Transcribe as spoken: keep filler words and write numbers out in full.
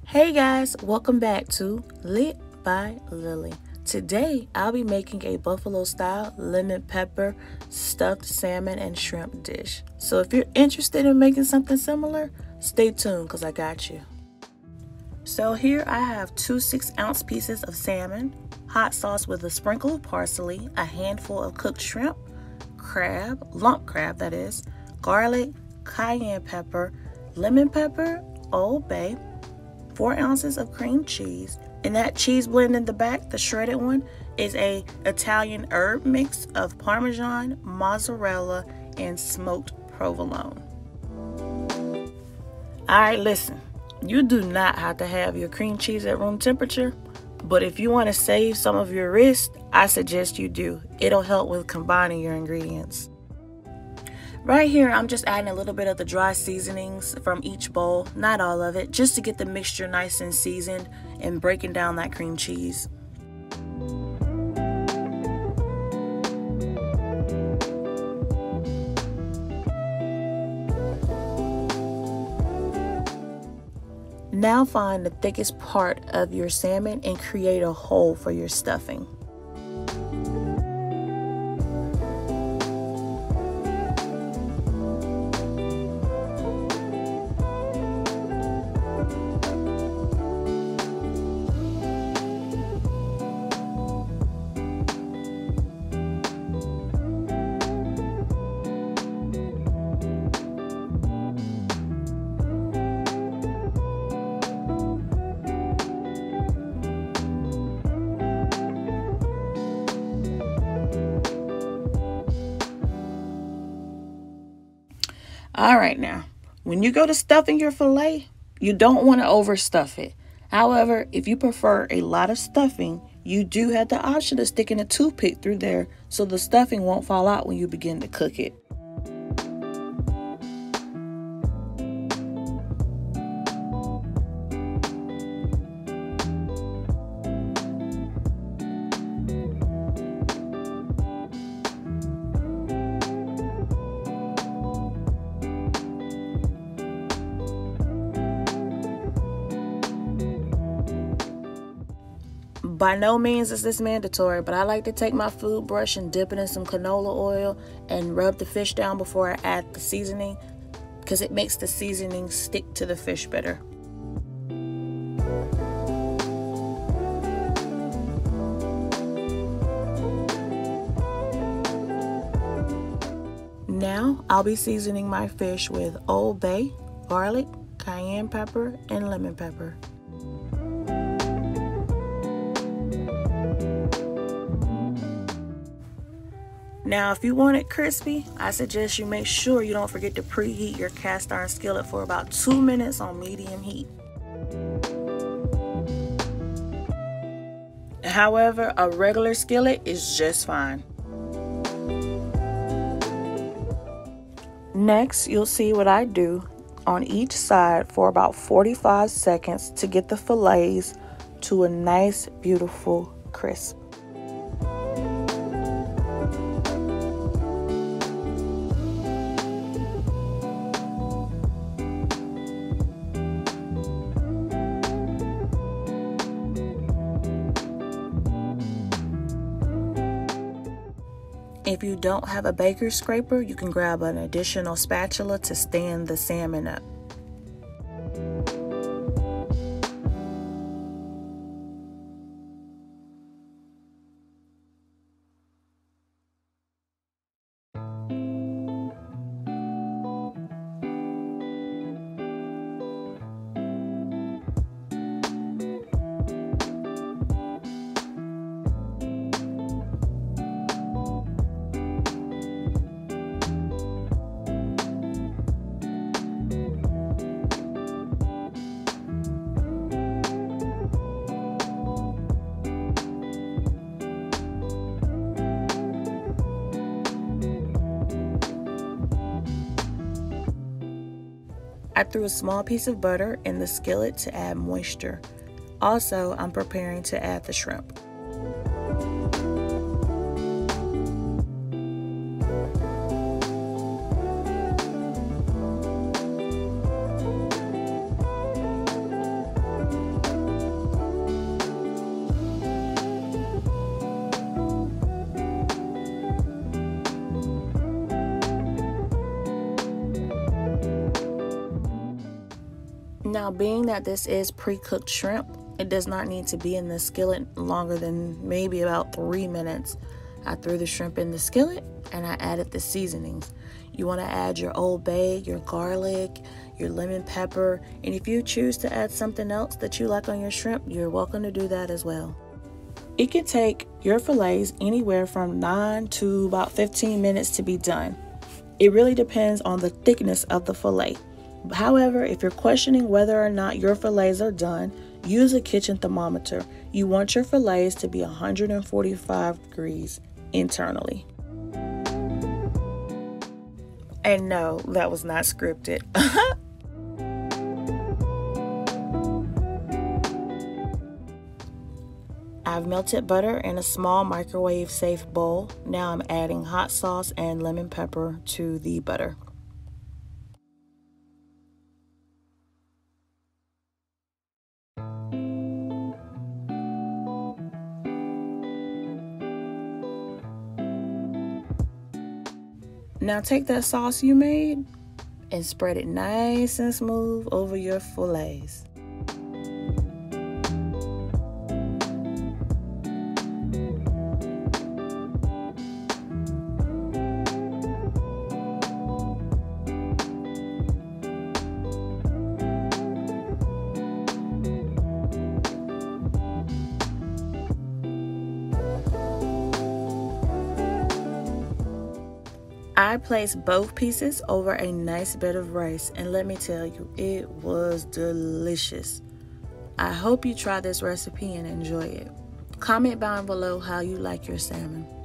Hey guys, welcome back to Lit by Lily. Today I'll be making a buffalo style lemon pepper stuffed salmon and shrimp dish. So if you're interested in making something similar, stay tuned because I got you. So here I have two six ounce pieces of salmon, hot sauce with a sprinkle of parsley, a handful of cooked shrimp, crab, lump crab that is, garlic, cayenne pepper, lemon pepper, Old Bay, four ounces of cream cheese, and that cheese blend in the back, the shredded one, is a Italian herb mix of Parmesan, mozzarella, and smoked provolone. Alright, listen, you do not have to have your cream cheese at room temperature, but if you want to save some of your wrist, I suggest you do. It'll help with combining your ingredients. Right here, I'm just adding a little bit of the dry seasonings from each bowl, not all of it, just to get the mixture nice and seasoned and breaking down that cream cheese. Now find the thickest part of your salmon and create a hole for your stuffing. All right, now, when you go to stuffing your filet, you don't want to overstuff it. However, if you prefer a lot of stuffing, you do have the option of sticking a toothpick through there so the stuffing won't fall out when you begin to cook it. By no means is this mandatory, but I like to take my food brush and dip it in some canola oil and rub the fish down before I add the seasoning because it makes the seasoning stick to the fish better. Now I'll be seasoning my fish with Old Bay, garlic, cayenne pepper, and lemon pepper. Now, if you want it crispy, I suggest you make sure you don't forget to preheat your cast iron skillet for about two minutes on medium heat. However, a regular skillet is just fine. Next, you'll see what I do on each side for about forty-five seconds to get the fillets to a nice, beautiful crisp. If you don't have a baker's scraper, you can grab an additional spatula to stand the salmon up. I threw a small piece of butter in the skillet to add moisture. Also, I'm preparing to add the shrimp. Now, being that this is pre-cooked shrimp, it does not need to be in the skillet longer than maybe about three minutes. I threw the shrimp in the skillet and I added the seasonings. You want to add your Old Bay, your garlic, your lemon pepper, and if you choose to add something else that you like on your shrimp, you're welcome to do that as well. It can take your fillets anywhere from nine to about fifteen minutes to be done. It really depends on the thickness of the fillet. However, if you're questioning whether or not your fillets are done, use a kitchen thermometer. You want your fillets to be one hundred forty-five degrees internally. And no, that was not scripted. I've melted butter in a small microwave safe bowl. Now I'm adding hot sauce and lemon pepper to the butter. Now take that sauce you made and spread it nice and smooth over your fillets. I placed both pieces over a nice bed of rice, and let me tell you, it was delicious. I hope you try this recipe and enjoy it. Comment down below how you like your salmon.